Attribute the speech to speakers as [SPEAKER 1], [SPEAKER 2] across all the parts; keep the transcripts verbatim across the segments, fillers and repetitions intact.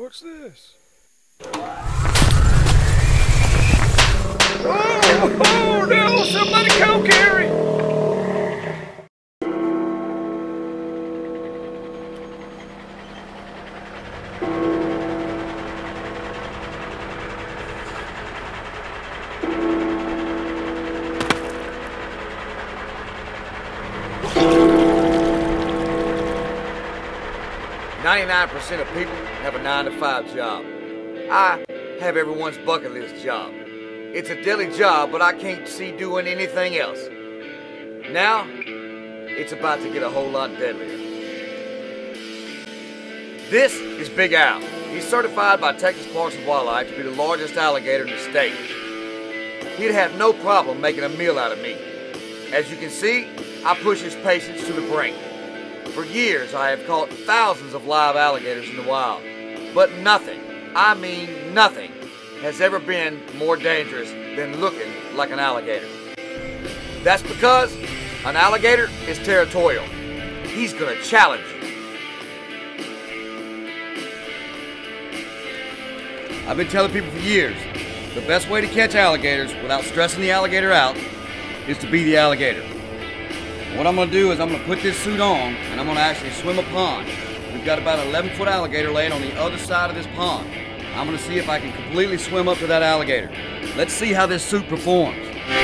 [SPEAKER 1] What's this? Oh, oh no! Somebody come, Gary! ninety-nine percent of people have a nine to five job. I have everyone's bucket list job. It's a daily job, but I can't see doing anything else. Now, it's about to get a whole lot deadlier. This is Big Al. He's certified by Texas Parks and Wildlife to be the largest alligator in the state. He'd have no problem making a meal out of me. As you can see, I push his patience to the brink. For years, I have caught thousands of live alligators in the wild, but nothing, I mean nothing, has ever been more dangerous than looking like an alligator. That's because an alligator is territorial. He's gonna challenge you. I've been telling people for years, the best way to catch alligators without stressing the alligator out is to be the alligator. What I'm going to do is I'm going to put this suit on and I'm going to actually swim a pond. We've got about an eleven foot alligator laying on the other side of this pond. I'm going to see if I can completely swim up to that alligator. Let's see how this suit performs.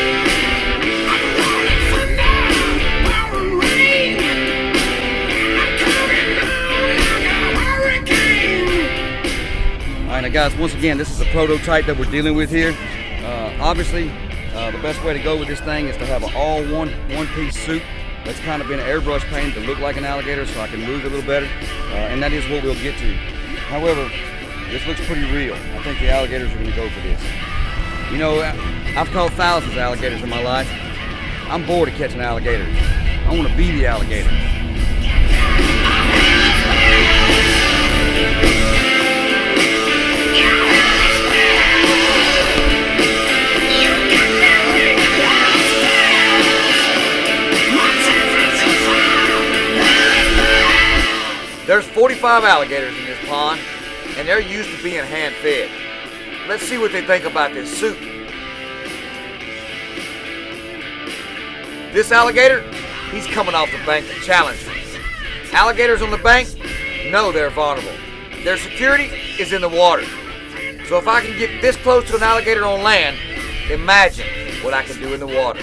[SPEAKER 1] Alright, now guys, once again, this is a prototype that we're dealing with here. Uh, obviously, uh, the best way to go with this thing is to have an all one, one-piece suit. That's kind of been airbrush painted to look like an alligator so I can move a little better, uh, and that is what we'll get to. However, this looks pretty real. I think the alligators are going to go for this. You know, I've caught thousands of alligators in my life. I'm bored of catching alligators. I want to be the alligator. There's forty-five alligators in this pond, and they're used to being hand-fed. Let's see what they think about this suit. This alligator, he's coming off the bank to challenge me. Alligators on the bank know they're vulnerable. Their security is in the water. So if I can get this close to an alligator on land, imagine what I can do in the water.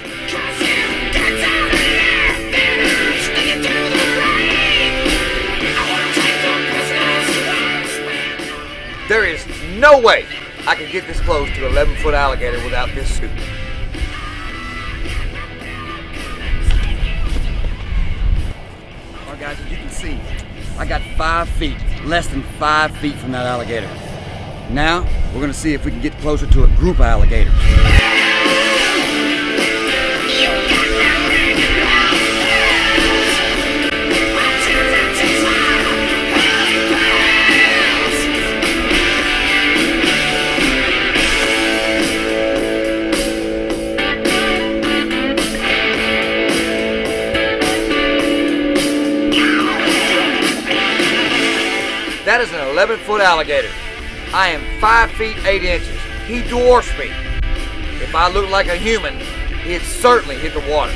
[SPEAKER 1] There is no way I can get this close to an eleven foot alligator without this suit. Alright guys, as you can see, I got five feet, less than five feet from that alligator. Now, we're going to see if we can get closer to a group of alligators. That is an eleven foot alligator. I am five feet eight inches. He dwarfs me. If I looked like a human, he'd certainly hit the water.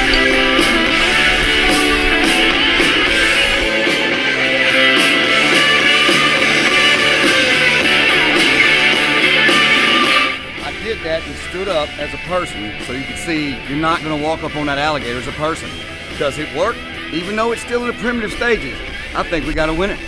[SPEAKER 1] I did that and stood up as a person so you can see you're not going to walk up on that alligator as a person. Does it work? Even though it's still in the primitive stages, I think we got to win it.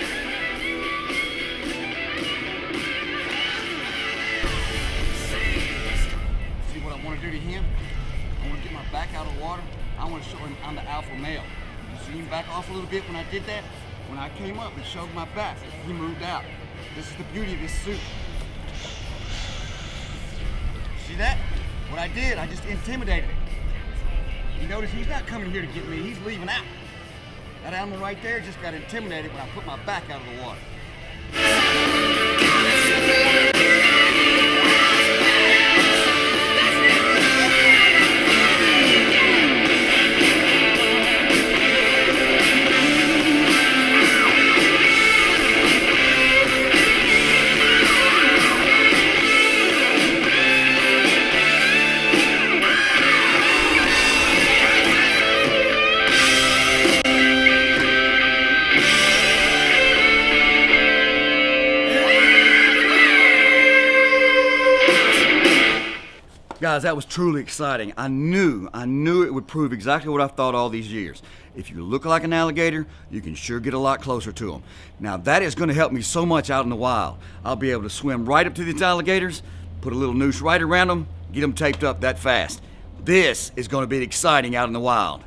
[SPEAKER 1] Back out of the water, I want to show him I'm the alpha male. You see him back off a little bit when I did that? When I came up and showed my back, he moved out. This is the beauty of this suit. See that? What I did, I just intimidated him. You notice he's not coming here to get me, he's leaving out. That animal right there just got intimidated when I put my back out of the water.
[SPEAKER 2] Guys, that was truly exciting. I knew, I knew it would prove exactly what I've thought all these years. If you look like an alligator, you can sure get a lot closer to them. Now that is going to help me so much out in the wild. I'll be able to swim right up to these alligators, put a little noose right around them, get them taped up that fast. This is going to be exciting out in the wild.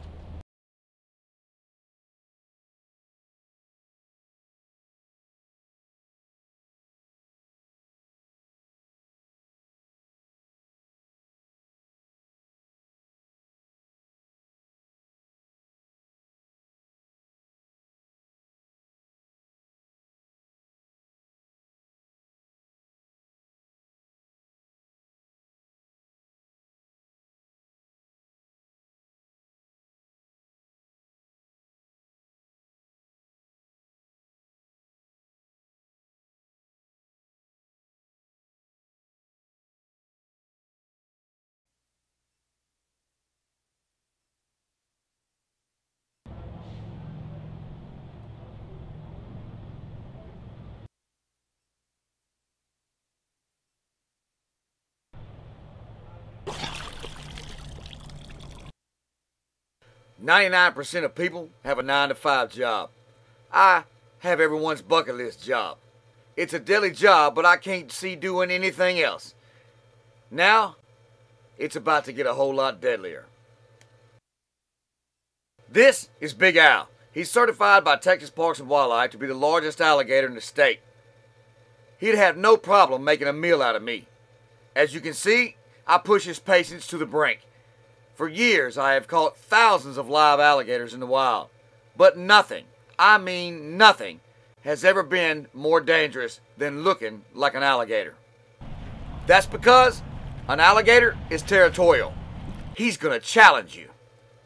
[SPEAKER 1] ninety-nine percent of people have a nine to five job. I have everyone's bucket list job. It's a daily job, but I can't see doing anything else. Now, it's about to get a whole lot deadlier. This is Big Al. He's certified by Texas Parks and Wildlife to be the largest alligator in the state. He'd have no problem making a meal out of me. As you can see, I push his patience to the brink. For years, I have caught thousands of live alligators in the wild, but nothing, I mean nothing, has ever been more dangerous than looking like an alligator. That's because an alligator is territorial. He's gonna challenge you.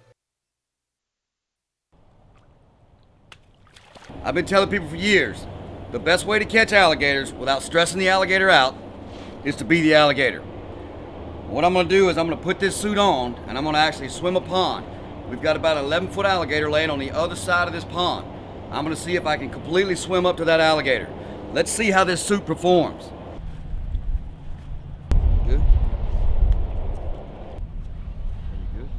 [SPEAKER 2] I've been telling people for years, the best way to catch alligators without stressing the alligator out is to be the alligator. What I'm going to do is I'm going to put this suit on and I'm going to actually swim a pond. We've got about an eleven foot alligator laying on the other side of this pond. I'm going to see if I can completely swim up to that alligator. Let's see how this suit performs. Good. Good.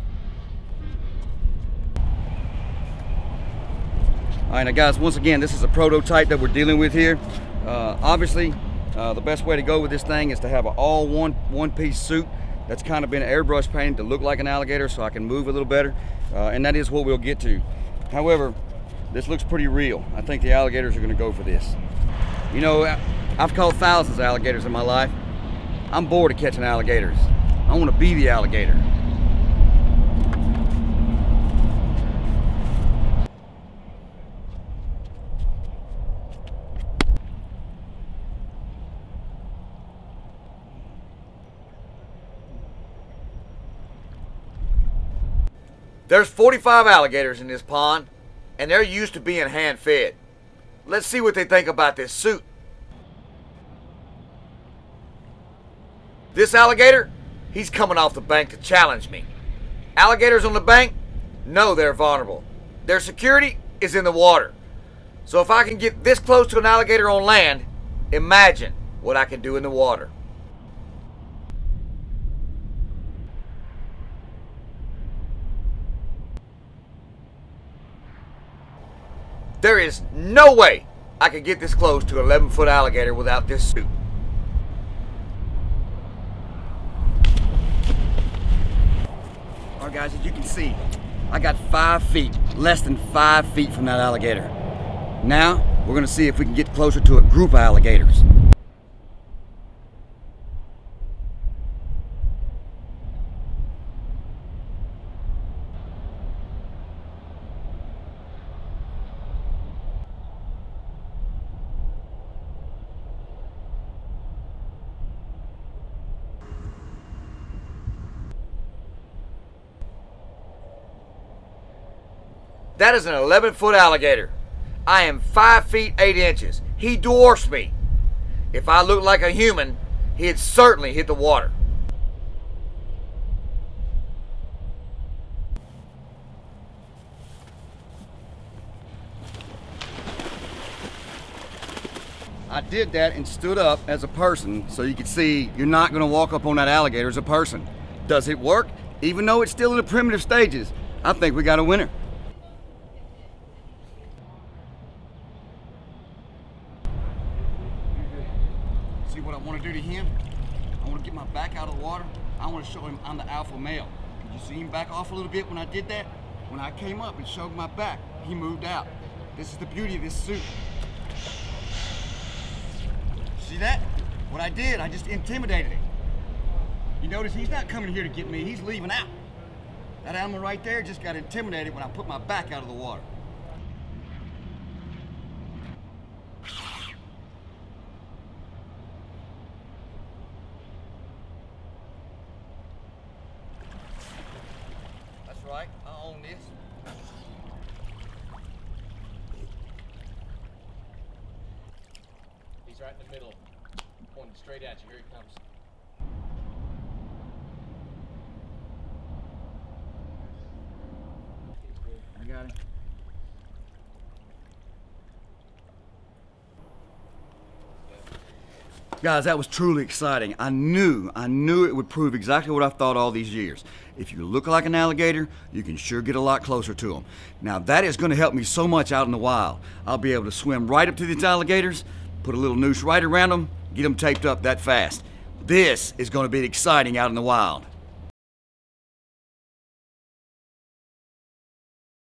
[SPEAKER 2] All right, now guys, once again, this is a prototype that we're dealing with here. Uh, obviously, uh, the best way to go with this thing is to have an all one one-piece suit that's kind of been airbrush painted to look like an alligator so I can move a little better, uh, and that is what we'll get to. However, this looks pretty real. I think the alligators are going to go for this. You know, I've caught thousands of alligators in my life. I'm bored of catching alligators. I want to be the alligator.
[SPEAKER 1] There's forty-five alligators in this pond, and they're used to being hand-fed. Let's see what they think about this suit. This alligator, he's coming off the bank to challenge me. Alligators on the bank know they're vulnerable. Their security is in the water. So if I can get this close to an alligator on land, imagine what I can do in the water. There is no way I could get this close to an eleven foot alligator without this suit.
[SPEAKER 2] Alright guys, as you can see, I got five feet, less than five feet from that alligator. Now, we're going to see if we can get closer to a group of alligators.
[SPEAKER 1] That is an eleven foot alligator. I am five feet eight inches. He dwarfs me. If I looked like a human, he'd certainly hit the water.
[SPEAKER 2] I did that and stood up as a person so you could see you're not going to walk up on that alligator as a person. Does it work? Even though it's still in the primitive stages, I think we got a winner. See what I want to do to him? I want to get my back out of the water. I want to show him I'm the alpha male. Did you see him back off a little bit when I did that? When I came up and showed my back, he moved out. This is the beauty of this suit. See that? What I did, I just intimidated him. You notice he's not coming here to get me, he's leaving out. That animal right there just got intimidated when I put my back out of the water. That's right, I own this.
[SPEAKER 3] He's right in the middle, pointing straight at you. Here he comes.
[SPEAKER 2] I got him. Guys, that was truly exciting. I knew, I knew it would prove exactly what I've thought all these years. If you look like an alligator, you can sure get a lot closer to them. Now that is going to help me so much out in the wild. I'll be able to swim right up to these alligators, put a little noose right around them, get them taped up that fast. This is going to be exciting out in the wild.